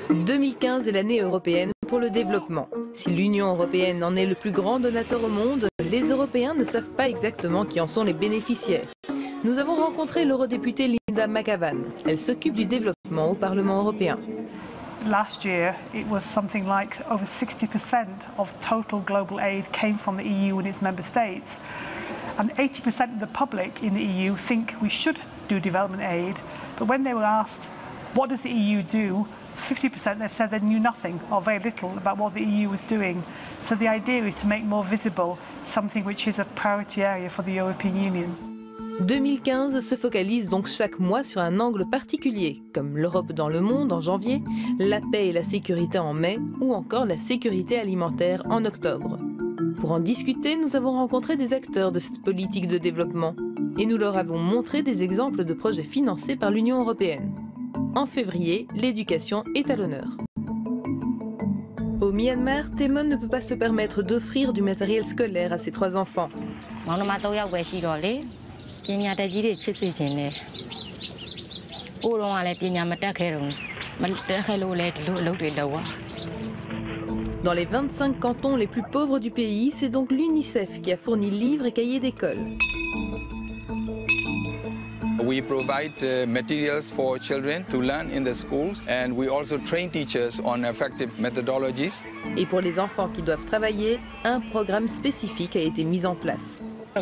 2015 est l'année européenne pour le développement. Si l'Union européenne en est le plus grand donateur au monde, les Européens ne savent pas exactement qui en sont les bénéficiaires. Nous avons rencontré l'eurodéputée Linda McAvan. Elle s'occupe du développement au Parlement européen. Last year, it was something like over 60% of total global aid came from the EU and its member states. And 80% of the public in the EU think we should do development aid. But when they were asked, what does the EU do? 50% they said they knew nothing or very little about what the EU was doing. So the idea is to make more visible something which is a priority area for the European Union. 2015 se focalise donc chaque mois sur un angle particulier, comme l'Europe dans le monde en janvier, la paix et la sécurité en mai, ou encore la sécurité alimentaire en octobre. Pour en discuter, nous avons rencontré des acteurs de cette politique de développement et nous leur avons montré des exemples de projets financés par l'Union européenne. En février, l'éducation est à l'honneur. Au Myanmar, Temon ne peut pas se permettre d'offrir du matériel scolaire à ses 3 enfants. Dans les 25 cantons les plus pauvres du pays, c'est donc l'UNICEF qui a fourni livres et cahiers d'école. We provide materials for children to learn in the schools and we also train teachers on effective methodologies. Et pour les enfants qui doivent travailler, un programme spécifique a été mis en place.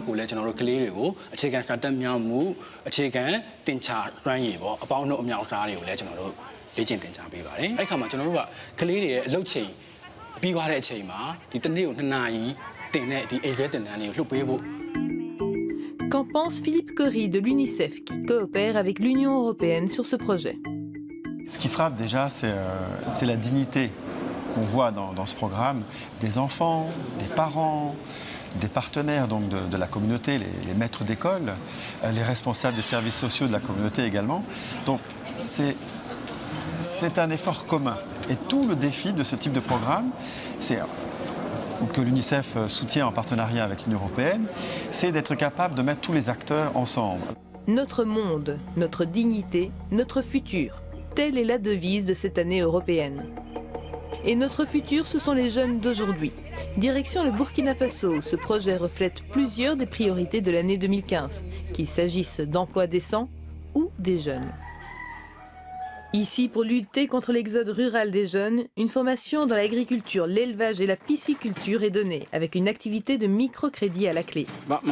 Qu'en pense Philippe Cory de l'UNICEF qui coopère avec l'Union européenne sur ce projet? Ce qui frappe déjà, c'est la dignité qu'on voit dans ce programme des enfants, des parents, des partenaires donc de la communauté, les maîtres d'école, les responsables des services sociaux de la communauté également. Donc c'est un effort commun. Et tout le défi de ce type de programme, que l'UNICEF soutient en partenariat avec l'Union européenne, c'est d'être capable de mettre tous les acteurs ensemble. Notre monde, notre dignité, notre futur. Telle est la devise de cette année européenne. Et notre futur, ce sont les jeunes d'aujourd'hui. Direction le Burkina Faso, où ce projet reflète plusieurs des priorités de l'année 2015, qu'il s'agisse d'emplois décents ou des jeunes. Ici, pour lutter contre l'exode rural des jeunes, une formation dans l'agriculture, l'élevage et la pisciculture est donnée, avec une activité de microcrédit à la clé.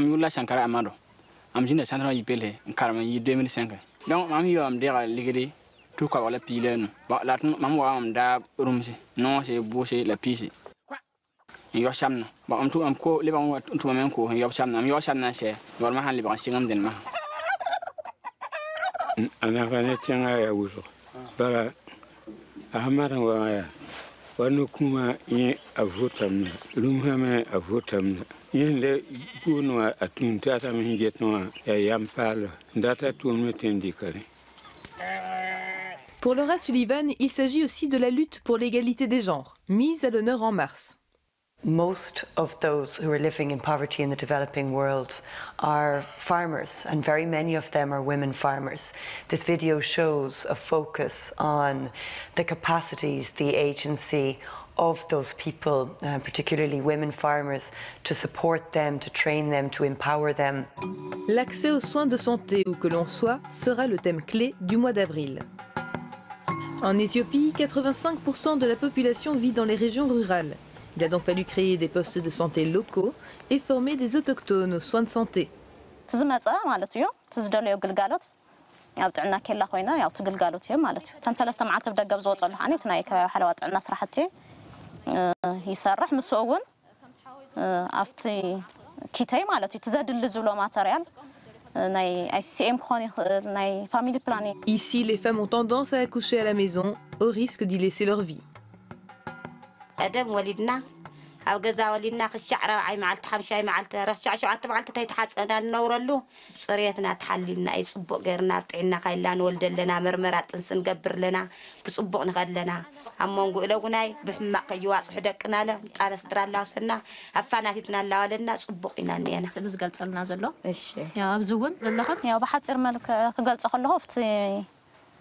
Bara ahmarangaya wanu kuma yin avotamna lumhame avotamna yende kuno atunta ta mingetno ya yampalo ndata tumetendikale. Pour Laura Sullivan, il s'agit aussi de la lutte pour l'égalité des genres, mise à l'honneur en mars. Most of those who are living in poverty in the developing world are farmers, and very many of them are women farmers. This video shows a focus on the capacities, the agency of those people, particularly women farmers, to support them, to train them, to empower them. L'accès aux soins de santé où que l'on soit sera le thème clé du mois d'avril. En Éthiopie, 85% de la population vit dans les régions rurales. Il a donc fallu créer des postes de santé locaux et former des autochtones aux soins de santé. Ici, les femmes ont tendance à accoucher à la maison, au risque d'y laisser leur vie. أدم ولدنا أو جزا ولدنا خشعرة عي معلت حمشة معلت رشع شو عت معلت تيتحسنا النور له صريتنا تحللنا أي صبق غيرنا بتعنا خيلان ولد لنا مرمرات إنسان قبر لنا بصبق نغد لنا أما نقول له جناي بحمق جواز حدقنا له قال صدر الله وسنا أفنا تتنا الله ولنا صبقنا نينا سلز قال صلنا زلوا إيش يا بزون زلهم يا بحث إرملك قال صخله فتي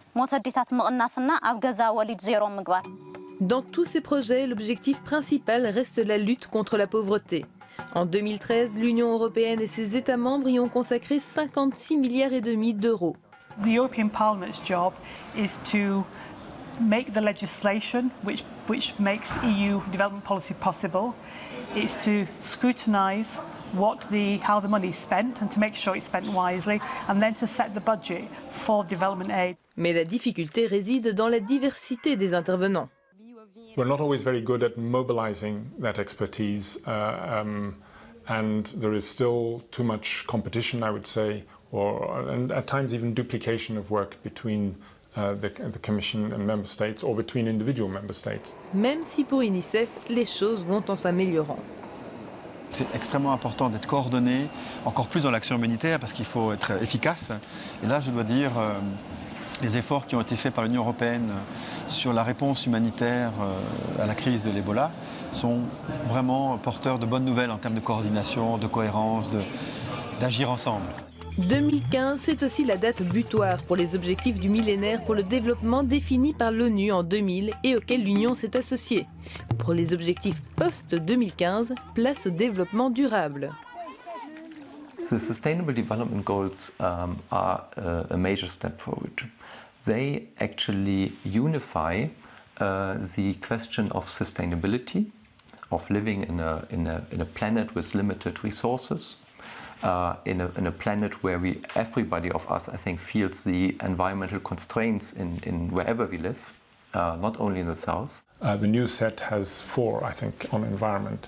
Dans tous ces projets, l'objectif principal reste la lutte contre la pauvreté. En 2013, l'Union européenne et ses États membres y ont consacré 56,5 milliards d'euros. The European Parliament's job is to make the legislation which makes EU development policy possible. It's to scrutinise how the money is spent and to make sure it's spent wisely, and then to set the budget for development aid. Mais la difficulté réside dans la diversité des intervenants. We're not always very good at mobilizing that expertise, and there is still too much competition, I would say, and at times even duplication of work between the Commission and Member States or between individual Member States. Même si pour UNICEF, les choses vont en s'améliorant. C'est extrêmement important d'être coordonné, encore plus dans l'action humanitaire, parce qu'il faut être efficace. Et là, je dois dire, les efforts qui ont été faits par l'Union européenne sur la réponse humanitaire à la crise de l'Ebola sont vraiment porteurs de bonnes nouvelles en termes de coordination, de cohérence, d'agir ensemble. 2015, c'est aussi la date butoir pour les objectifs du millénaire pour le développement définis par l'ONU en 2000 et auxquels l'Union s'est associée. Pour les objectifs post-2015, place au développement durable. The Sustainable Development Goals are a major step forward. They actually unify the question of sustainability, of living in a planet with limited resources, in a planet where everybody of us, I think, feels the environmental constraints in wherever we live, not only in the south. The new set has 4, I think, on environment.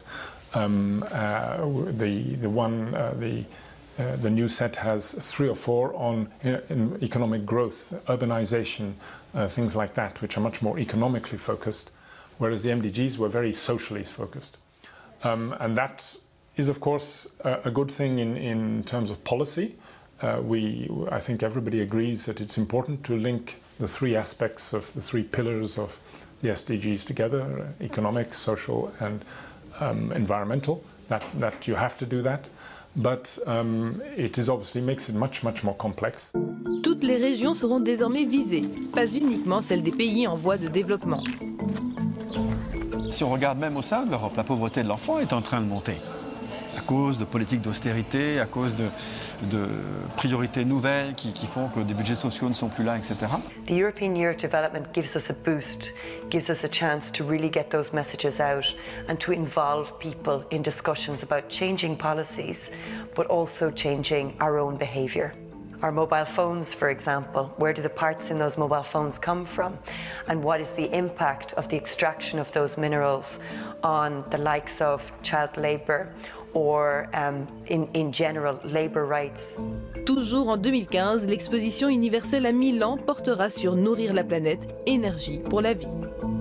The new set has 3 or 4 on in economic growth, urbanization, things like that, which are much more economically focused, whereas the MDGs were very socially focused. And that is, of course, a good thing in terms of policy. I think everybody agrees that it's important to link the 3 aspects of the 3 pillars of the SDGs together, economic, social and environmental, that you have to do that. But it is obviously makes it much more complex. Toutes les régions seront désormais visées, pas uniquement celles des pays en voie de développement. Si on regarde même au sein de l'Europe, la pauvreté de l'enfant est en train de monter. À cause de politiques d'austérité, à cause de priorités nouvelles qui font que des budgets sociaux ne sont plus là, etc. The European Year of Development gives us a boost, gives us a chance to really get those messages out and to involve people in discussions about changing policies, but also changing our own behaviour. Our mobile phones, for example, where do the parts in those mobile phones come from? And what is the impact of the extraction of those minerals on the likes of child labour or in general labour rights? Toujours en 2015, l'exposition universelle à Milan portera sur Nourrir la planète, énergie pour la vie.